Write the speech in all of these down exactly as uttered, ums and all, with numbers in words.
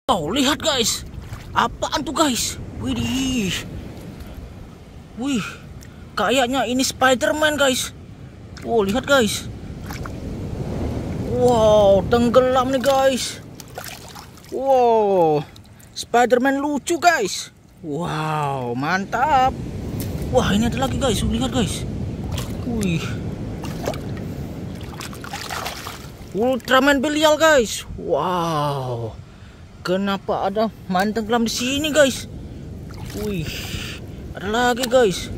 Oh, lihat guys. Apaan tuh guys? Widih. Wih. Kayaknya ini Spider-Man guys. Oh, lihat guys. Wow, tenggelam nih guys. Wow. Spider-Man lucu guys. Wow, mantap. Wah, ini ada lagi guys. Lihat guys. Wih. Ultraman Belial guys. Wow. Kenapa ada main tenggelam di sini guys? Wih, ada lagi guys.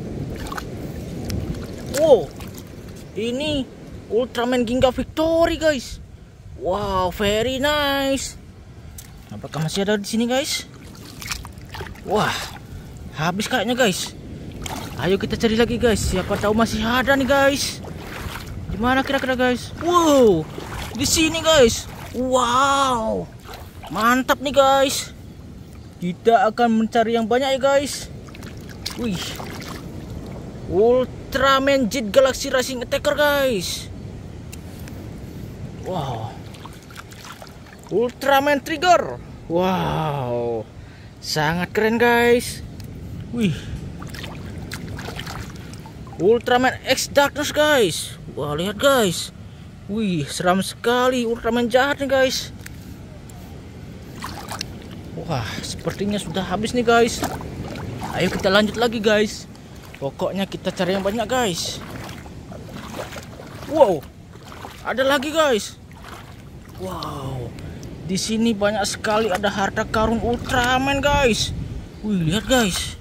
Wow, ini Ultraman Ginga Victory guys. Wow, very nice. Apakah masih ada di sini guys? Wah, habis kayaknya guys. Ayo kita cari lagi guys. Siapa tahu masih ada nih guys. Di mana kira-kira guys? Wow, di sini guys. Wow. Mantap nih guys. Kita akan mencari yang banyak ya guys. Wih. Ultraman Jet Galaxy Racing Attacker guys. Wow. Ultraman Trigger. Wow. Sangat keren guys. Wih. Ultraman X Darkness guys. Wah, lihat guys. Wih, seram sekali Ultraman jahat nih guys. Wah, sepertinya sudah habis nih guys. Ayo kita lanjut lagi guys. Pokoknya kita cari yang banyak guys. Wow, ada lagi guys. Wow, di sini banyak sekali ada harta karun Ultraman guys. Wih, lihat guys.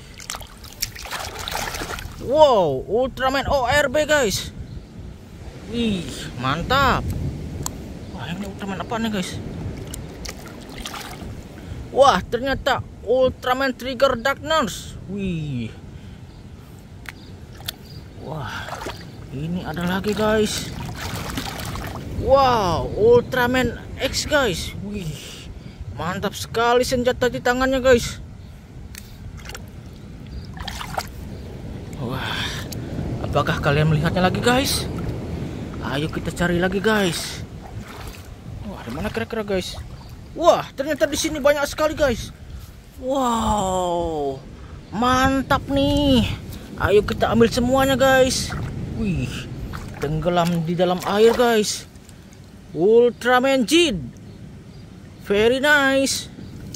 Wow, Ultraman O R B guys. Wih, mantap. Wah, ini Ultraman apa nih guys? Wah, ternyata Ultraman Trigger Darkness. Wih. Wah, ini ada lagi guys. Wow, Ultraman X guys. Wih, mantap sekali senjata di tangannya guys. Wah, apakah kalian melihatnya lagi guys? Ayo kita cari lagi guys. Wah, di mana kira-kira guys? Wah, ternyata di sini banyak sekali guys. Wow, mantap nih. Ayo kita ambil semuanya guys. Wih, tenggelam di dalam air guys. Ultraman Jet, very nice.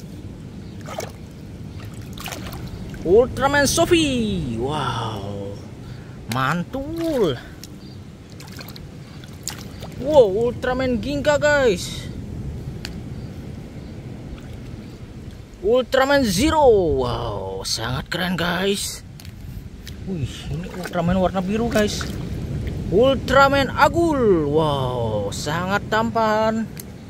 Ultraman Sophie, wow, mantul. Wow, Ultraman Ginga guys. Ultraman Zero, wow, sangat keren guys. Wih, ini Ultraman warna biru guys. Ultraman Agul, wow, sangat tampan.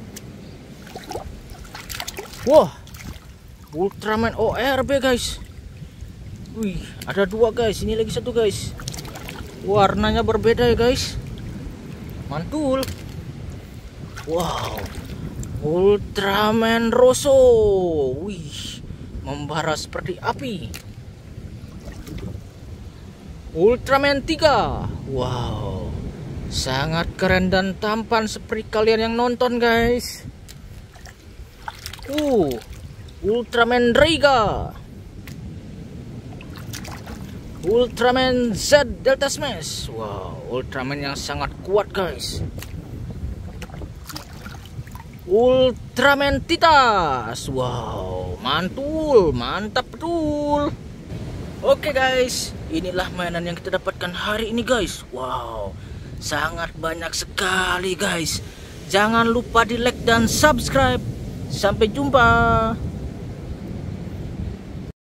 Wah, Ultraman O R B guys. Wih, ada dua guys. Ini lagi satu guys. Warnanya berbeda ya guys. Mantul. Wow, Ultraman Rosso. Wih, membara seperti api. Ultraman tiga. Wow, sangat keren dan tampan seperti kalian yang nonton guys. Uh, Ultraman Raiga. Ultraman Z Delta Smash. Wow, Ultraman yang sangat kuat guys. Ultraman Titas. Wow, mantul, mantap betul. Oke guys, inilah mainan yang kita dapatkan hari ini guys. Wow, sangat banyak sekali guys. Jangan lupa di like dan subscribe. Sampai jumpa.